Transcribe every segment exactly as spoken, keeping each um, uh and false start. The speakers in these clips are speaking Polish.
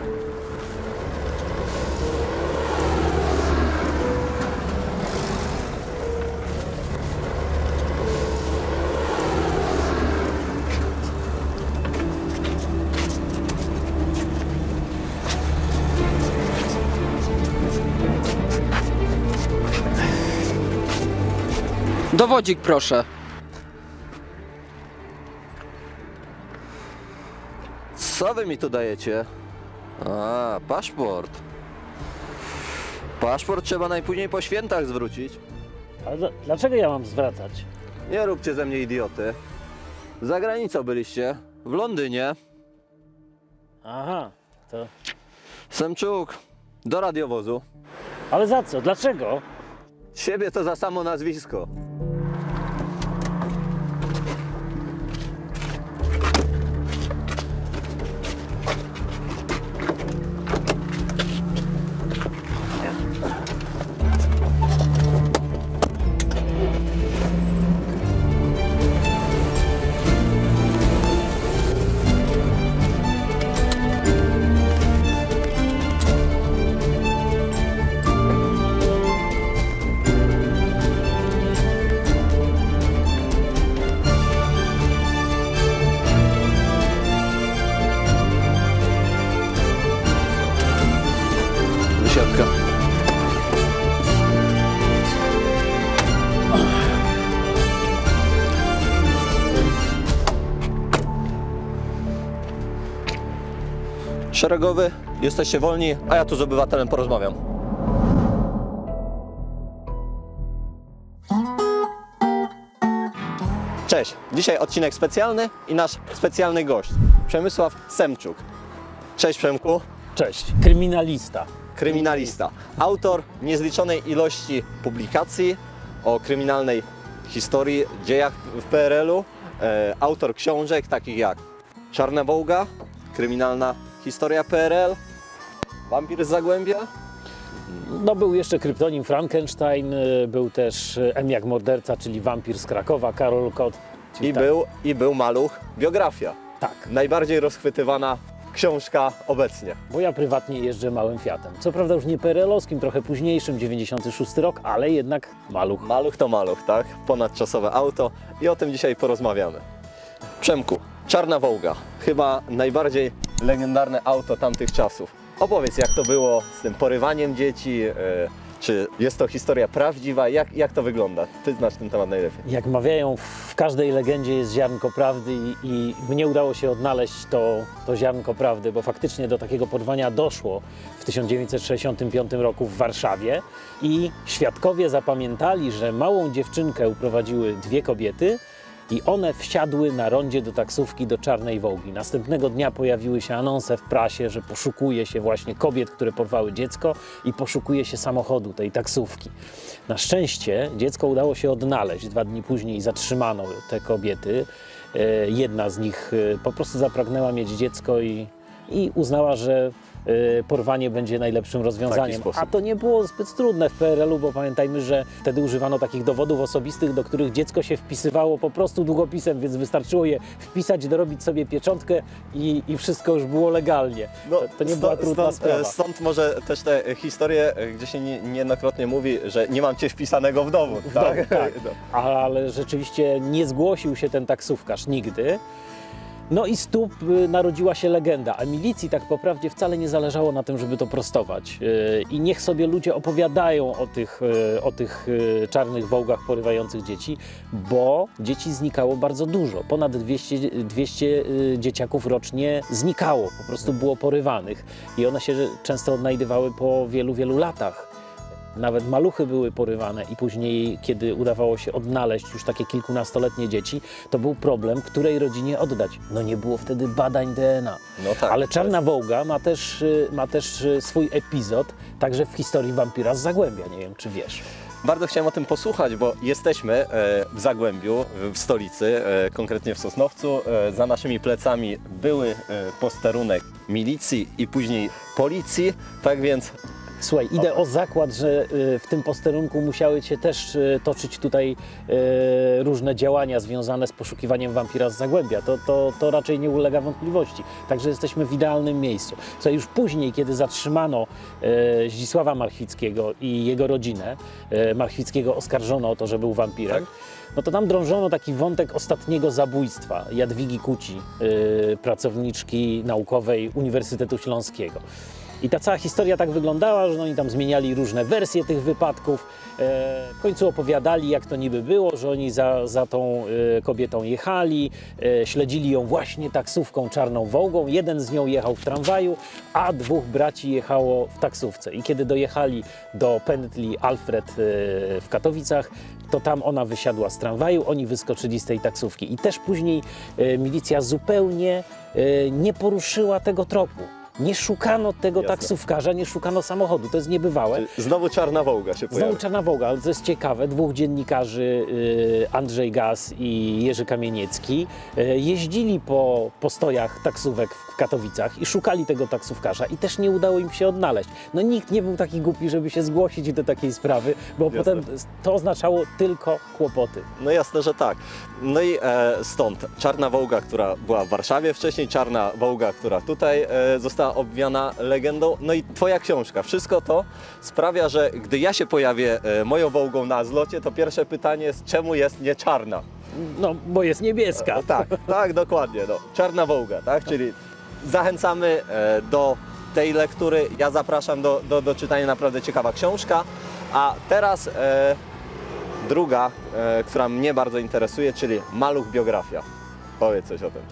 Dowodzik proszę. Co wy mi tu dajecie? A, paszport. Paszport trzeba najpóźniej po świętach zwrócić. Ale dlaczego ja mam zwracać? Nie róbcie ze mnie idioty. Za granicą byliście. W Londynie. Aha, to... Semczuk, do radiowozu. Ale za co? Dlaczego? Siebie to za samo nazwisko. Siatka. Szeregowy, jesteście wolni, a ja tu z obywatelem porozmawiam. Cześć, dzisiaj odcinek specjalny i nasz specjalny gość, Przemysław Semczuk. Cześć Przemku. Cześć, kryminalista. Kryminalista, autor niezliczonej ilości publikacji o kryminalnej historii, dziejach w P R L u, e, autor książek takich jak Czarna Wołga, kryminalna historia P R L, Wampir z Zagłębia. No był jeszcze kryptonim Frankenstein, był też M jak morderca, czyli wampir z Krakowa, Karol Kot. I, tak. był, I był maluch Biografia. Tak. Najbardziej rozchwytywana książka obecnie. Bo ja prywatnie jeżdżę małym Fiatem. Co prawda już nie P R L owskim, trochę późniejszym, dziewięćdziesiąty szósty rok, ale jednak maluch. Maluch to maluch, tak? Ponadczasowe auto i o tym dzisiaj porozmawiamy. Przemku, Czarna Wołga, chyba najbardziej legendarne auto tamtych czasów. Opowiedz, jak to było z tym porywaniem dzieci, yy, czy jest to historia prawdziwa, jak, jak to wygląda? Ty znasz ten temat najlepiej. Jak mawiają, w każdej legendzie jest ziarnko prawdy i, i mnie udało się odnaleźć to, to ziarnko prawdy, bo faktycznie do takiego porwania doszło w tysiąc dziewięćset sześćdziesiątym piątym roku w Warszawie i świadkowie zapamiętali, że małą dziewczynkę uprowadziły dwie kobiety i one wsiadły na rondzie do taksówki do Czarnej Wołgi. Następnego dnia pojawiły się anonse w prasie, że poszukuje się właśnie kobiet, które porwały dziecko i poszukuje się samochodu tej taksówki. Na szczęście dziecko udało się odnaleźć. Dwa dni później zatrzymano te kobiety. Jedna z nich po prostu zapragnęła mieć dziecko i, i uznała, że porwanie będzie najlepszym rozwiązaniem. A to nie było zbyt trudne w P R L u, bo pamiętajmy, że wtedy używano takich dowodów osobistych, do których dziecko się wpisywało po prostu długopisem, więc wystarczyło je wpisać, dorobić sobie pieczątkę i, i wszystko już było legalnie. No, to, to nie stąd, była trudna stąd, sprawa. Stąd może też te historie, gdzie się nie, niejednokrotnie mówi, że nie mam cię wpisanego w dowód. W tak? domu, tak. Ale rzeczywiście nie zgłosił się ten taksówkarz nigdy. No i z tu narodziła się legenda, a milicji tak po prawdzie wcale nie zależało na tym, żeby to prostować. I niech sobie ludzie opowiadają o tych, o tych czarnych wołgach porywających dzieci, bo dzieci znikało bardzo dużo. Ponad dwieście, dwieście dzieciaków rocznie znikało, po prostu było porywanych i one się często odnajdywały po wielu, wielu latach. Nawet maluchy były porywane i później, kiedy udawało się odnaleźć już takie kilkunastoletnie dzieci, to był problem, której rodzinie oddać. No nie było wtedy badań D N A. No tak, ale Czarna Wołga ma też, ma też swój epizod, także w historii wampira z Zagłębia. Nie wiem, czy wiesz. Bardzo chciałem o tym posłuchać, bo jesteśmy w Zagłębiu, w stolicy, konkretnie w Sosnowcu. Za naszymi plecami były posterunek milicji i później policji, tak więc Słuchaj, idę Dobra. o zakład, że y, w tym posterunku musiały się też y, toczyć tutaj y, różne działania związane z poszukiwaniem wampira z Zagłębia. To, to, to raczej nie ulega wątpliwości. Także jesteśmy w idealnym miejscu. Słuchaj, już później, kiedy zatrzymano y, Zdzisława Marchwickiego i jego rodzinę, y, Marchwickiego oskarżono o to, że był wampirem, Tak. no to tam drążono taki wątek ostatniego zabójstwa Jadwigi Kuci, y, pracowniczki naukowej Uniwersytetu Śląskiego. I ta cała historia tak wyglądała, że oni tam zmieniali różne wersje tych wypadków. E, w końcu opowiadali, jak to niby było, że oni za, za tą e, kobietą jechali, e, śledzili ją właśnie taksówką czarną Wołgą. Jeden z nią jechał w tramwaju, a dwóch braci jechało w taksówce. I kiedy dojechali do pętli Alfred e, w Katowicach, to tam ona wysiadła z tramwaju, oni wyskoczyli z tej taksówki. I też później e, milicja zupełnie e, nie poruszyła tego tropu. Nie szukano tego Jasne. taksówkarza, nie szukano samochodu. To jest niebywałe. Czyli znowu Czarna Wołga się pojawia. Znowu Czarna Wołga, ale to jest ciekawe. Dwóch dziennikarzy, y, Andrzej Gaz i Jerzy Kamieniecki, y, jeździli po postojach taksówek w Katowicach i szukali tego taksówkarza i też nie udało im się odnaleźć. No nikt nie był taki głupi, żeby się zgłosić do takiej sprawy, bo Jasne. potem to oznaczało tylko kłopoty. No jasne, że tak. No i e, stąd Czarna Wołga, która była w Warszawie wcześniej, Czarna Wołga, która tutaj e, została obwiana legendą. No i twoja książka. Wszystko to sprawia, że gdy ja się pojawię e, moją Wołgą na zlocie, to pierwsze pytanie jest, czemu jest nie czarna? No, bo jest niebieska. E, tak, tak, dokładnie. No. Czarna Wołga, tak? Czyli zachęcamy e, do tej lektury. Ja zapraszam do, do, do czytania, naprawdę ciekawa książka. A teraz e, druga, e, która mnie bardzo interesuje, czyli Maluch biografia. Powiedz coś o tym.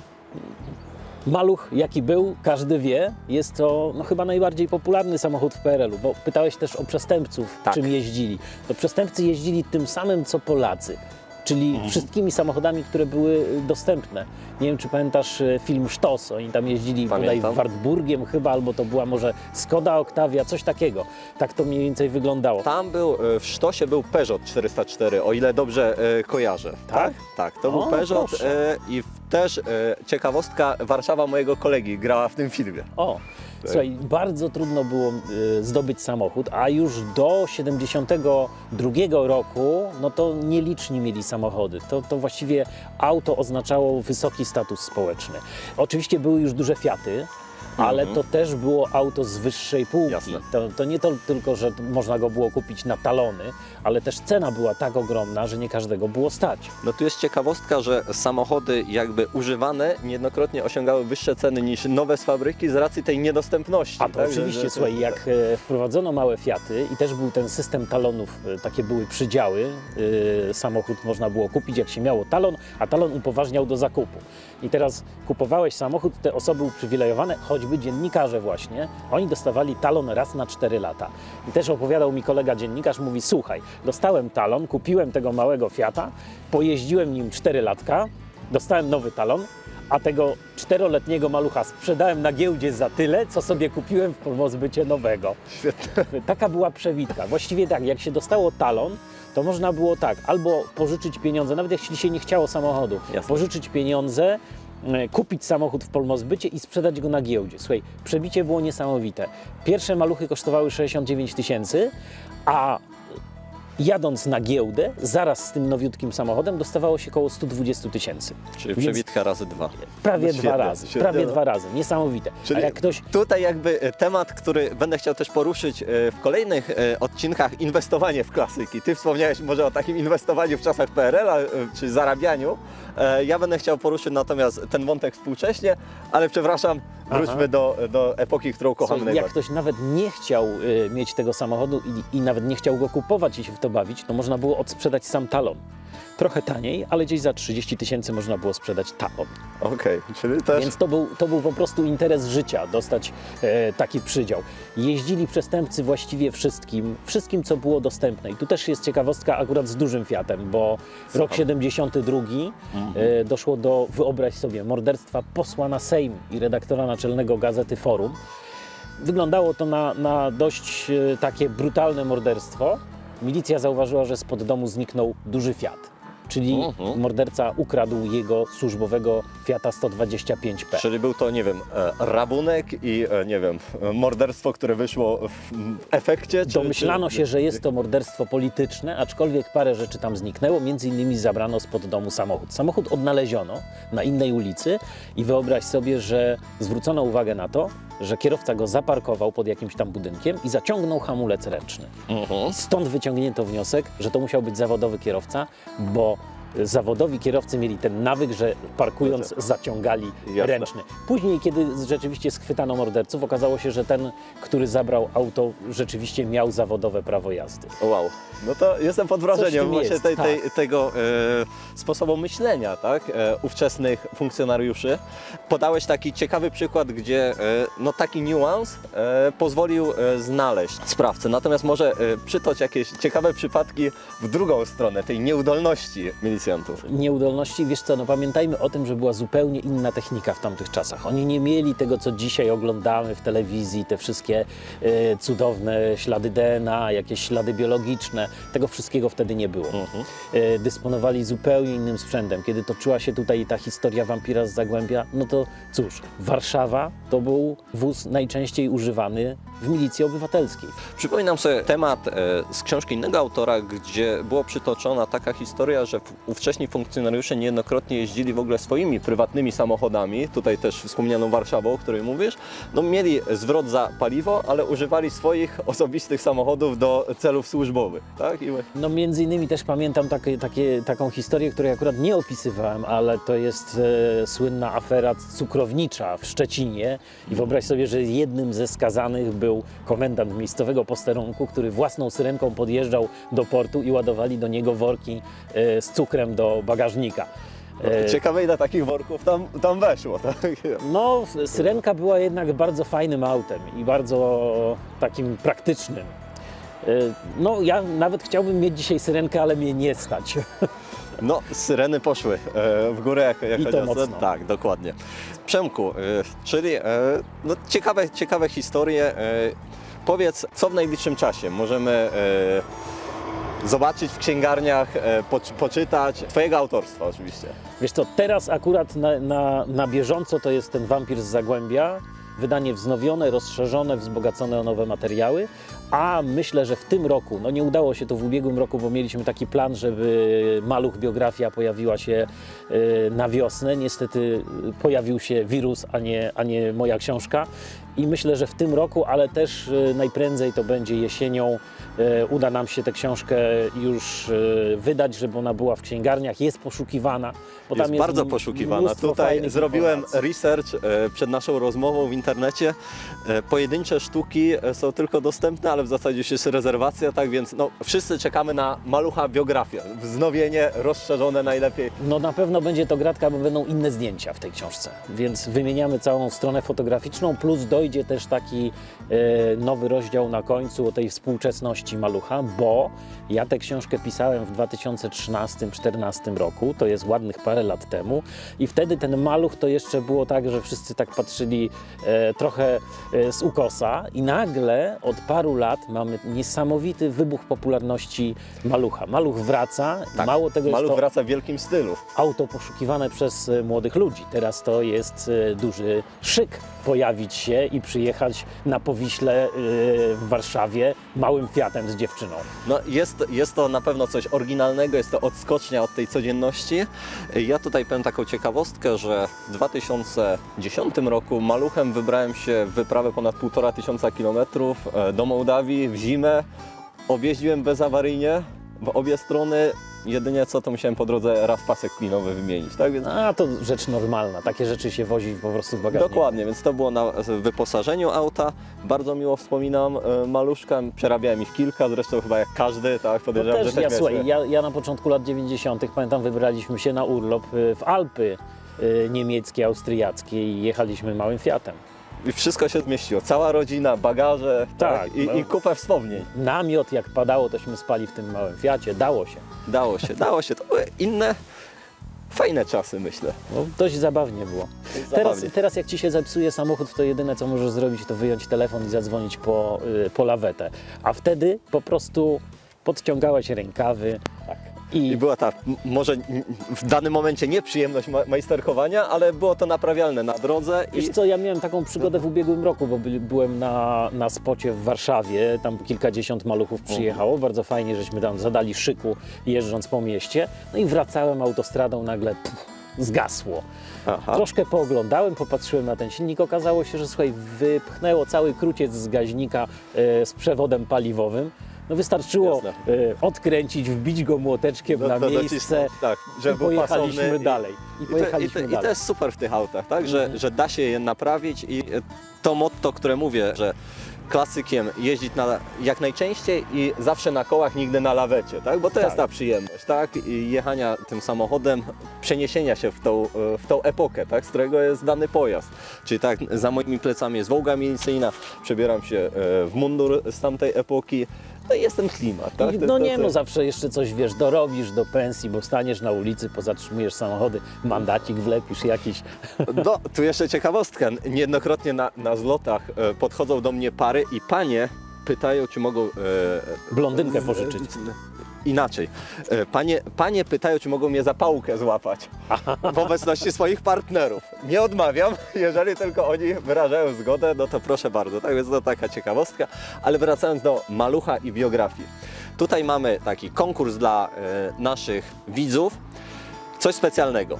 Maluch, jaki był, każdy wie, jest to no, chyba najbardziej popularny samochód w P R L u, bo pytałeś też o przestępców, Tak. czym jeździli. To przestępcy jeździli tym samym, co Polacy, czyli Mhm. wszystkimi samochodami, które były dostępne. Nie wiem, czy pamiętasz e, film Sztos, oni tam jeździli bodaj Pamiętam. Wartburgiem chyba, albo to była może Skoda Octavia, coś takiego. Tak to mniej więcej wyglądało. Tam był, e, w Sztosie był Peugeot czterysta cztery, o ile dobrze e, kojarzę. Tak? Tak, to O, był Peugeot proszę. e, i w- też e, ciekawostka, Warszawa mojego kolegi grała w tym filmie. O, słuchaj, bardzo trudno było y, zdobyć samochód, a już do siedemdziesiątego drugiego roku, no to nieliczni mieli samochody. To, to właściwie auto oznaczało wysoki status społeczny. Oczywiście były już duże Fiaty, ale Mhm. to też było auto z wyższej półki. Jasne. To, to nie to tylko, że można go było kupić na talony, ale też cena była tak ogromna, że nie każdego było stać. No tu jest ciekawostka, że samochody jakby używane niejednokrotnie osiągały wyższe ceny niż nowe z fabryki z racji tej niedostępności. A to tak? oczywiście, Że- że- słuchaj, jak e, wprowadzono małe Fiaty i też był ten system talonów, e, takie były przydziały, e, samochód można było kupić, jak się miało talon, a talon upoważniał do zakupu. I teraz kupowałeś samochód, te osoby uprzywilejowane, choćby dziennikarze właśnie, oni dostawali talon raz na cztery lata. I też opowiadał mi kolega dziennikarz, mówi, słuchaj, dostałem talon, kupiłem tego małego Fiata, pojeździłem nim cztery latka, dostałem nowy talon, a tego czteroletniego malucha sprzedałem na giełdzie za tyle, co sobie kupiłem w pozbycie nowego. Świetne. Taka była przewitka. Właściwie tak, jak się dostało talon, to można było tak, albo pożyczyć pieniądze, nawet jeśli się nie chciało samochodu, Jasne. pożyczyć pieniądze, e, kupić samochód w polmozbycie i sprzedać go na giełdzie. Słuchaj, przebicie było niesamowite. Pierwsze maluchy kosztowały sześćdziesiąt dziewięć tysięcy, a jadąc na giełdę, zaraz z tym nowiutkim samochodem dostawało się około sto dwadzieścia tysięcy. Czyli Więc przebitka razy dwa. prawie No dwa świetne, razy, świetne, prawie no. dwa razy. Niesamowite. Czyli A jak ktoś tutaj jakby e, temat, który będę chciał też poruszyć e, w kolejnych e, odcinkach, inwestowanie w klasyki. Ty wspomniałeś może o takim inwestowaniu w czasach P R L a, e, czy zarabianiu. E, Ja będę chciał poruszyć natomiast ten wątek współcześnie, ale przepraszam, wróćmy Aha. do, do epoki, którą kochamy Słuchaj, jak najbardziej. ktoś nawet nie chciał y, mieć tego samochodu i, i nawet nie chciał go kupować i się w to bawić, to można było odsprzedać sam talon. Trochę taniej, ale gdzieś za trzydzieści tysięcy można było sprzedać talon. Okej, czyli też... Więc to był, to był po prostu interes życia, dostać e, taki przydział. Jeździli przestępcy właściwie wszystkim, wszystkim co było dostępne. I tu też jest ciekawostka akurat z dużym Fiatem, bo rok siedemdziesiąty drugi e, doszło do, wyobraź sobie, morderstwa posła na Sejm i redaktora naczelnego Gazety Forum. Wyglądało to na, na dość e, takie brutalne morderstwo. Milicja zauważyła, że spod domu zniknął duży Fiat. czyli Mhm. morderca ukradł jego służbowego Fiata sto dwadzieścia pięć P. Czyli był to, nie wiem, e, rabunek i, e, nie wiem, e, morderstwo, które wyszło w m, efekcie? Czy, Domyślano czy... się, że jest to morderstwo polityczne, aczkolwiek parę rzeczy tam zniknęło, między innymi zabrano spod domu samochód. Samochód odnaleziono na innej ulicy i wyobraź sobie, że zwrócono uwagę na to, że kierowca go zaparkował pod jakimś tam budynkiem i zaciągnął hamulec ręczny. Mhm. Stąd wyciągnięto wniosek, że to musiał być zawodowy kierowca, bo zawodowi kierowcy mieli ten nawyk, że parkując zaciągali Jasne. ręczny. Później, kiedy rzeczywiście schwytano morderców, okazało się, że ten, który zabrał auto, rzeczywiście miał zawodowe prawo jazdy. Wow, no to jestem pod wrażeniem tym właśnie jest, tej, tej, tak. tego e, sposobu myślenia, tak, e, ówczesnych funkcjonariuszy. Podałeś taki ciekawy przykład, gdzie e, no, taki niuans e, pozwolił e, znaleźć sprawcę. Natomiast może e, przytoć jakieś ciekawe przypadki w drugą stronę, tej nieudolności milicjantów. Nieudolności, wiesz co, no pamiętajmy o tym, że była zupełnie inna technika w tamtych czasach. Oni nie mieli tego, co dzisiaj oglądamy w telewizji, te wszystkie e, cudowne ślady D N A, jakieś ślady biologiczne. Tego wszystkiego wtedy nie było. Mhm. E, dysponowali zupełnie innym sprzętem. Kiedy toczyła się tutaj ta historia wampira z Zagłębia, no to cóż, Warszawa to był wóz najczęściej używany w milicji obywatelskiej. Przypominam sobie temat e, z książki innego autora, gdzie była przytoczona taka historia, że ówcześni funkcjonariusze niejednokrotnie jeździli w ogóle swoimi prywatnymi samochodami, tutaj też wspomnianą Warszawą, o której mówisz, no mieli zwrot za paliwo, ale używali swoich osobistych samochodów do celów służbowych, tak? I... No między innymi też pamiętam takie, takie, taką historię, której akurat nie opisywałem, ale to jest e, słynna afera cukrownicza w Szczecinie i wyobraź sobie, że jednym ze skazanych był komendant miejscowego posterunku, który własną syrenką podjeżdżał do portu i ładowali do niego worki e, z cukrem do bagażnika. E, Ciekawe, ile takich worków tam, tam weszło, tak? No, syrenka była jednak bardzo fajnym autem i bardzo takim praktycznym. E, No, ja nawet chciałbym mieć dzisiaj syrenkę, ale mnie nie stać. No, syreny poszły e, w górę, jak, jak I to chodzi o mocno. Tak, dokładnie. Przemku, e, czyli e, no, ciekawe, ciekawe historie. E, powiedz, co w najbliższym czasie możemy e, zobaczyć w księgarniach, e, poczy, poczytać, twojego autorstwa oczywiście. Wiesz co, teraz akurat na, na, na bieżąco to jest ten wampir z Zagłębia. Wydanie wznowione, rozszerzone, wzbogacone o nowe materiały, a myślę, że w tym roku, no nie udało się to w ubiegłym roku, bo mieliśmy taki plan, żeby Maluch biografia pojawiła się y, na wiosnę. Niestety pojawił się wirus, a nie, a nie moja książka. I myślę, że w tym roku, ale też y, najprędzej to będzie jesienią, y, uda nam się tę książkę już y, wydać, żeby ona była w księgarniach, jest poszukiwana. Bo Jest tam bardzo m- poszukiwana. mnóstwo Tutaj fajnych zrobiłem informacji. research e, przed naszą rozmową w internecie. E, pojedyncze sztuki e, są tylko dostępne, ale w zasadzie już jest rezerwacja, tak więc no, wszyscy czekamy na Malucha biografię. Wznowienie, rozszerzone najlepiej. No na pewno będzie to gratka, bo będą inne zdjęcia w tej książce, więc wymieniamy całą stronę fotograficzną, plus dojdzie też taki e, nowy rozdział na końcu o tej współczesności Malucha, bo ja tę książkę pisałem w dwa tysiące trzynastym czternastym roku, to jest ładnych parę lat temu i wtedy ten Maluch to jeszcze było tak, że wszyscy tak patrzyli e, trochę e, z ukosa i nagle od paru lat mamy niesamowity wybuch popularności Malucha. Maluch wraca, Tak, mało tego jest Maluch to wraca w wielkim stylu. auto poszukiwane przez e, młodych ludzi. Teraz to jest e, duży szyk pojawić się i przyjechać na Powiśle e, w Warszawie małym Fiatem z dziewczyną. No jest, jest to na pewno coś oryginalnego, jest to odskocznia od tej codzienności. Ja tutaj powiem taką ciekawostkę, że w dwa tysiące dziesiątym roku Maluchem wybrałem się w wyprawę ponad półtora tysiąca kilometrów e, do Mołdawii w zimę. Objeździłem bezawaryjnie w obie strony. Jedynie co, to musiałem po drodze raz pasek klinowy wymienić, tak? Więc A to rzecz normalna, takie rzeczy się wozi po prostu w bagażniku. dokładnie, więc to było na wyposażeniu auta. Bardzo miło wspominam e, Maluszka, przerabiałem ich kilka, zresztą chyba jak każdy, tak? No Podejrzewam, też, że ja, też słuchaj, wiesz, ja, ja na początku lat dziewięćdziesiątych pamiętam, wybraliśmy się na urlop y, w Alpy y, niemieckie, austriackie i jechaliśmy małym Fiatem. I wszystko się zmieściło. Cała rodzina, bagaże, tak, Tak, i, no. i kupę wspomnień. Namiot jak padało, tośmy spali w tym małym Fiacie, dało się. Dało się, dało się. To były inne, fajne czasy, myślę. No, dość zabawnie było. Teraz, Zabawnie. teraz jak ci się zepsuje samochód, to jedyne co możesz zrobić, to wyjąć telefon i zadzwonić po, y, po lawetę. A wtedy po prostu podciągałeś rękawy, tak, I- I była ta, m- może n- w danym momencie nieprzyjemność ma- majsterkowania, ale było to naprawialne na drodze. Wiesz co, ja miałem taką przygodę w ubiegłym roku, bo by, byłem na, na spocie w Warszawie, tam kilkadziesiąt maluchów przyjechało, bardzo fajnie, żeśmy tam zadali szyku jeżdżąc po mieście, no i wracałem autostradą, nagle pff, zgasło. Aha. Troszkę pooglądałem, popatrzyłem na ten silnik, okazało się, że słuchaj, wypchnęło cały kruciec z gaźnika e, z przewodem paliwowym. No wystarczyło Jasne. e, odkręcić, wbić go młoteczkiem Do- na do- miejsce docisnąć, tak, i żeby był pojechaliśmy pasowny i- dalej. I I to, i, pojechaliśmy to, I dalej. to jest super w tych autach, tak? Że, że da się je naprawić i to motto, które mówię, że klasykiem jeździć na, jak najczęściej i zawsze na kołach, nigdy na lawecie, tak? Bo to Tak. jest ta przyjemność, tak? I jechania tym samochodem, przeniesienia się w tą, w tą epokę, tak? Z którego jest dany pojazd. Czyli tak, za moimi plecami jest Wołga milicyjna, przebieram się e, w mundur z tamtej epoki, no i jest ten klimat, tak? I, To no jest nie, to, no co- zawsze jeszcze coś, wiesz, dorobisz do pensji, bo staniesz na ulicy, pozatrzymujesz samochody, mandacik wlepisz jakiś. No, tu jeszcze ciekawostka. Niejednokrotnie na, na zlotach e, podchodzą do mnie pary i panie pytają, czy mogą... E, Blondynkę z- pożyczyć. Inaczej. E, Panie, panie pytają, czy mogą mnie za pałkę złapać w obecności swoich partnerów. Nie odmawiam, jeżeli tylko oni wyrażają zgodę, no to proszę bardzo. Tak więc to taka ciekawostka. Ale wracając do malucha i biografii. Tutaj mamy taki konkurs dla e, naszych widzów. Coś specjalnego.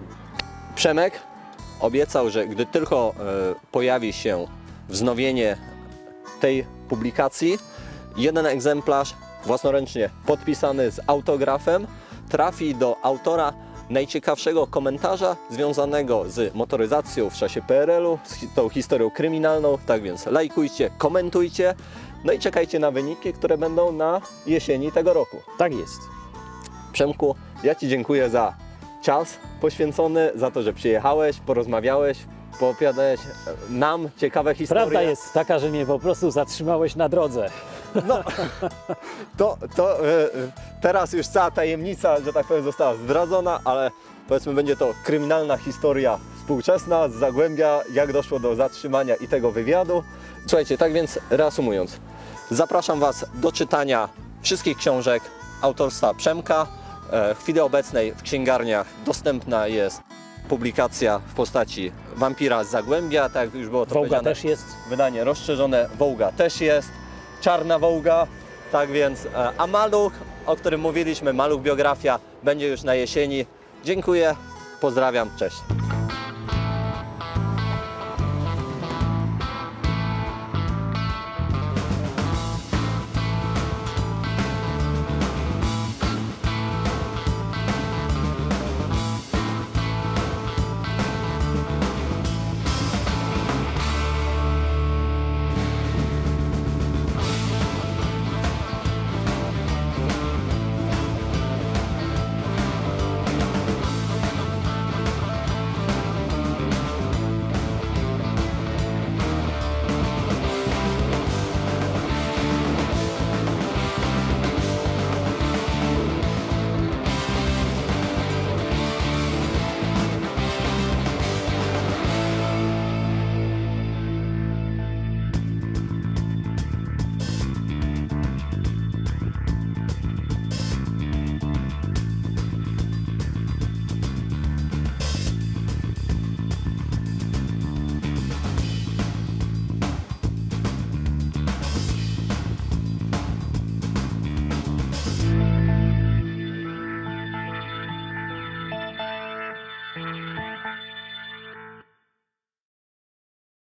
Przemek obiecał, że gdy tylko e, pojawi się wznowienie tej publikacji, jeden egzemplarz własnoręcznie podpisany z autografem trafi do autora najciekawszego komentarza związanego z motoryzacją w czasie P R L-u, z hi- tą historią kryminalną. Tak więc lajkujcie, komentujcie, no i czekajcie na wyniki, które będą na jesieni tego roku. Tak jest. Przemku, ja Ci dziękuję za czas poświęcony, za to, że przyjechałeś, porozmawiałeś, poopowiadałeś nam ciekawe historie. Prawda jest taka, że mnie po prostu zatrzymałeś na drodze. No, to, to e, e, teraz już cała tajemnica, że tak powiem, została zdradzona, ale powiedzmy będzie to kryminalna historia współczesna z Zagłębia, jak doszło do zatrzymania i tego wywiadu. Słuchajcie, tak więc reasumując, zapraszam Was do czytania wszystkich książek autorstwa Przemka. E, W chwili obecnej w księgarniach dostępna jest publikacja w postaci Wampira z Zagłębia, tak jak już było to Wołga powiedziane. też jest. Wydanie rozszerzone, Wołga też jest, Czarna Wołga, tak więc, e, a Maluch, o którym mówiliśmy, Maluch biografia, będzie już na jesieni. Dziękuję, pozdrawiam, cześć.